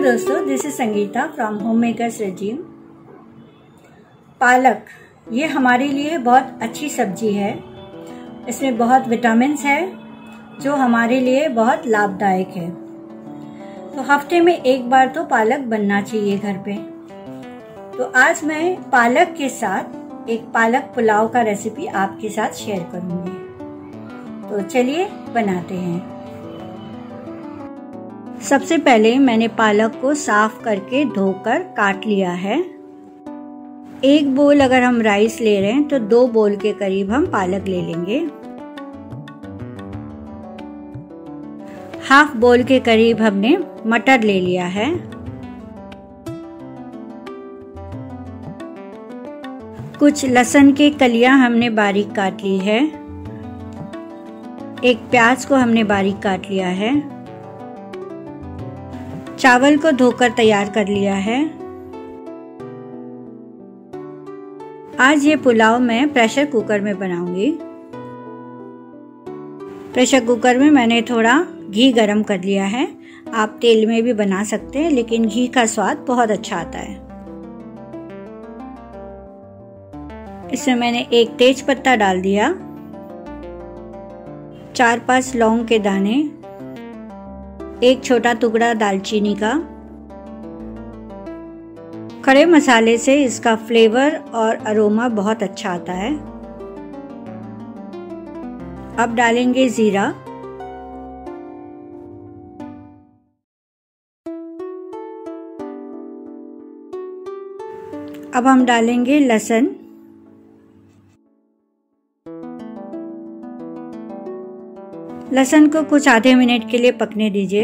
दोस्तों, this is Sangeeta from home makers regime. पालक ये हमारे लिए बहुत अच्छी सब्जी है। इसमें बहुत विटामिन्स है जो हमारे लिए बहुत लाभदायक है। तो हफ्ते में एक बार तो पालक बनना चाहिए घर पे। तो आज मैं पालक के साथ एक पालक पुलाव का रेसिपी आपके साथ शेयर करूंगी। तो चलिए बनाते हैं। सबसे पहले मैंने पालक को साफ करके धोकर काट लिया है। एक बोल अगर हम राइस ले रहे हैं तो 2 बोल के करीब हम पालक ले लेंगे। हाफ बोल के करीब हमने मटर ले लिया है। कुछ लहसुन के कलियां हमने बारीक काट ली है। एक प्याज को हमने बारीक काट लिया है। चावल को धोकर तैयार कर लिया है। आज ये पुलाव मैं प्रेशर कुकर में बनाऊंगी। प्रेशर कुकर में मैंने थोड़ा घी गरम कर लिया है। आप तेल में भी बना सकते हैं, लेकिन घी का स्वाद बहुत अच्छा आता है। इसमें मैंने एक तेज पत्ता डाल दिया, 4-5 लौंग के दाने, एक छोटा टुकड़ा दालचीनी का। खड़े मसाले से इसका फ्लेवर और अरोमा बहुत अच्छा आता है। अब डालेंगे जीरा, अब हम डालेंगे लहसुन, लहसुन को कुछ आधे मिनट के लिए पकने दीजिए।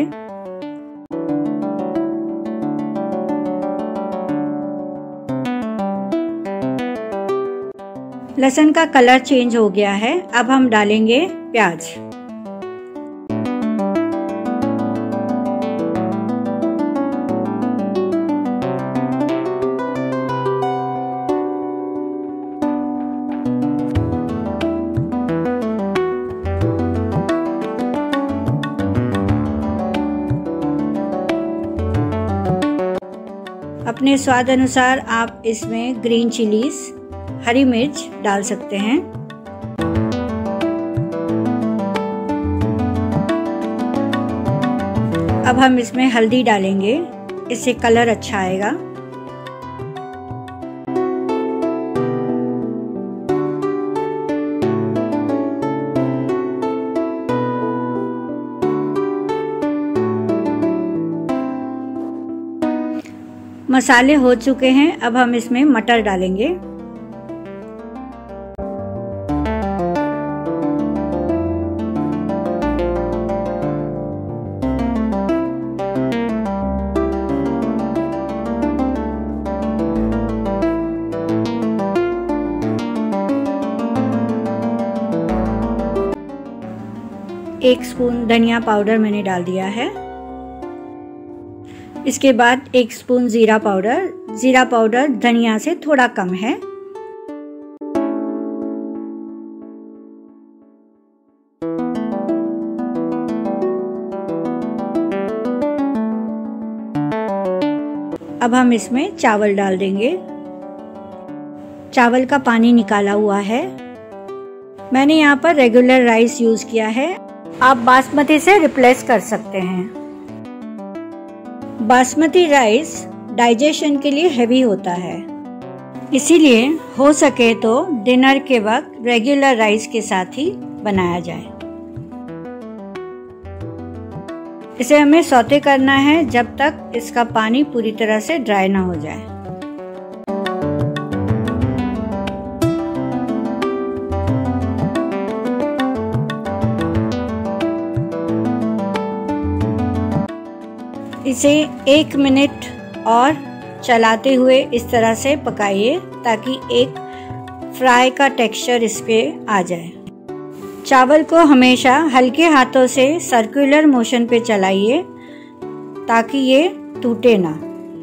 लहसुन का कलर चेंज हो गया है। अब हम डालेंगे प्याज। अपने स्वाद अनुसार आप इसमें ग्रीन चिलीज, हरी मिर्च डाल सकते हैं। अब हम इसमें हल्दी डालेंगे, इससे कलर अच्छा आएगा। मसाले हो चुके हैं। अब हम इसमें मटर डालेंगे। एक स्पून धनिया पाउडर मैंने डाल दिया है। इसके बाद 1 स्पून जीरा पाउडर। जीरा पाउडर धनिया से थोड़ा कम है। अब हम इसमें चावल डाल देंगे। चावल का पानी निकाला हुआ है। मैंने यहाँ पर रेगुलर राइस यूज किया है। आप बासमती से रिप्लेस कर सकते हैं। बासमती राइस डाइजेशन के लिए हेवी होता है, इसीलिए हो सके तो डिनर के वक्त रेगुलर राइस के साथ ही बनाया जाए। इसे हमें सौते करना है जब तक इसका पानी पूरी तरह से ड्राई ना हो जाए। इसे 1 मिनट और चलाते हुए इस तरह से पकाइए ताकि एक फ्राई का टेक्सचर इस पे आ जाए। चावल को हमेशा हल्के हाथों से सर्कुलर मोशन पे चलाइए ताकि ये टूटे ना।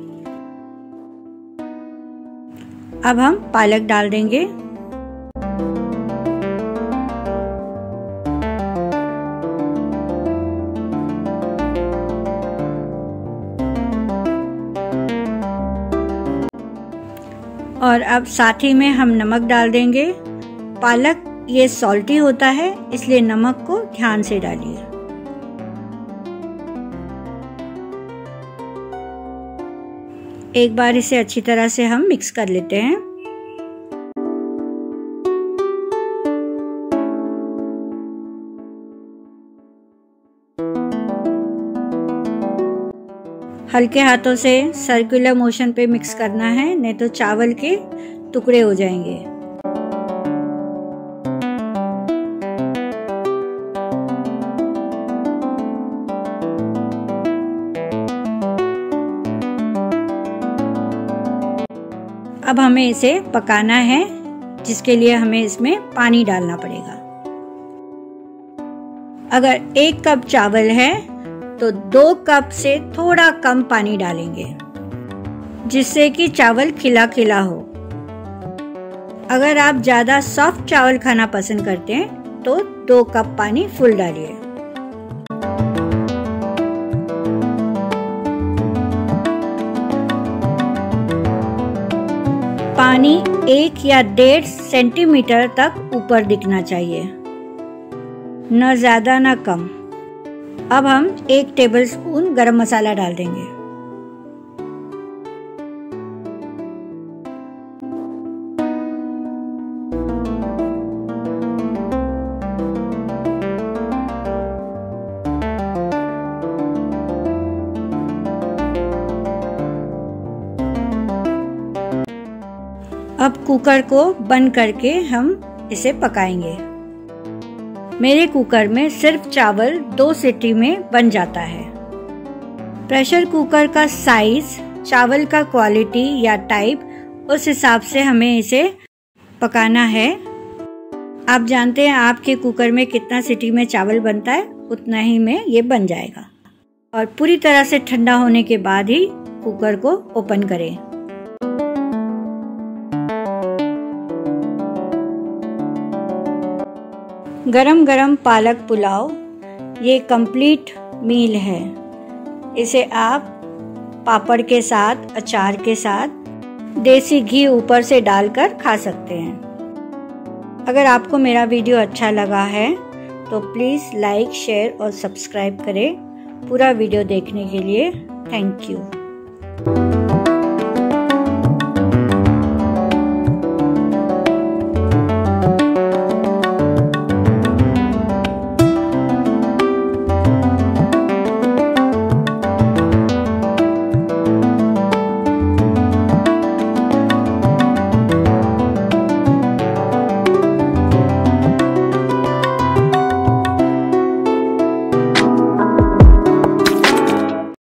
अब हम पालक डाल देंगे। और अब साथ ही में हम नमक डाल देंगे। पालक ये सॉल्टी होता है, इसलिए नमक को ध्यान से डालिए। एक बार इसे अच्छी तरह से हम मिक्स कर लेते हैं। हल्के हाथों से सर्कुलर मोशन पे मिक्स करना है, नहीं तो चावल के टुकड़े हो जाएंगे। अब हमें इसे पकाना है, जिसके लिए हमें इसमें पानी डालना पड़ेगा। अगर 1 कप चावल है तो 2 कप से थोड़ा कम पानी डालेंगे, जिससे कि चावल खिला खिला हो। अगर आप ज़्यादा सॉफ्ट चावल खाना पसंद करते हैं तो 2 कप पानी फुल डालिए। पानी 1 या 1.5 सेंटीमीटर तक ऊपर दिखना चाहिए, न ज़्यादा न कम। अब हम 1 टेबलस्पून गरम मसाला डाल देंगे। अब कुकर को बंद करके हम इसे पकाएंगे। मेरे कुकर में सिर्फ चावल 2 सीटी में बन जाता है। प्रेशर कुकर का साइज, चावल का क्वालिटी या टाइप, उस हिसाब से हमें इसे पकाना है। आप जानते हैं आपके कुकर में कितना सीटी में चावल बनता है, उतना ही में ये बन जाएगा। और पूरी तरह से ठंडा होने के बाद ही कुकर को ओपन करें। गरम गरम पालक पुलाव ये कंप्लीट मील है। इसे आप पापड़ के साथ, अचार के साथ, देसी घी ऊपर से डालकर खा सकते हैं। अगर आपको मेरा वीडियो अच्छा लगा है तो प्लीज़ लाइक, शेयर और सब्सक्राइब करें। पूरा वीडियो देखने के लिए थैंक यू।